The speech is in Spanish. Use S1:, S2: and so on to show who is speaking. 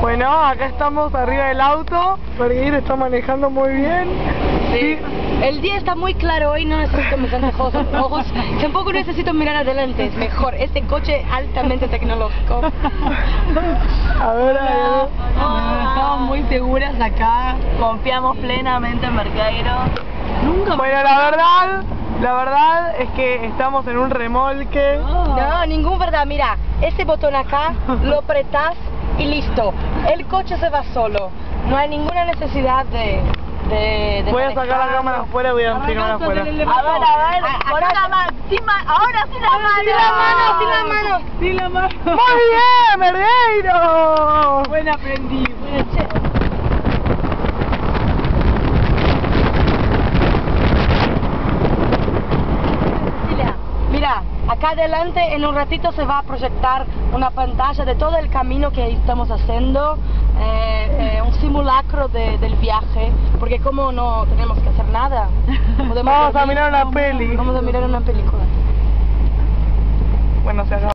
S1: Bueno, acá estamos arriba del auto. Marguerite está manejando muy bien.
S2: Sí. El día está muy claro hoy, no necesito mis ojos. Tampoco necesito mirar adelante, es mejor. Este coche altamente tecnológico.
S1: A ver,
S3: Estamos muy seguras acá, confiamos plenamente en Mercairo.
S1: Bueno, la verdad es que estamos en un remolque.
S2: No, ningún verdad. Mira, ese botón acá lo apretás y listo. El coche se va solo. No hay ninguna necesidad de
S1: Voy a sacar la cámara afuera y voy a filmar afuera.
S3: A ver, con una mano, ahora sí la mano.
S2: Sin la mano.
S3: Sin la mano.
S1: ¡Muy bien, Mergueiro!
S3: Buen aprendí,
S2: Cecilia, mira, acá adelante en un ratito se va a proyectar una pantalla de todo el camino que estamos haciendo, un simulacro del viaje, porque como no tenemos que hacer nada,
S1: Vamos a mirar una peli.
S2: Vamos a mirar una película.
S1: Bueno, se acabó.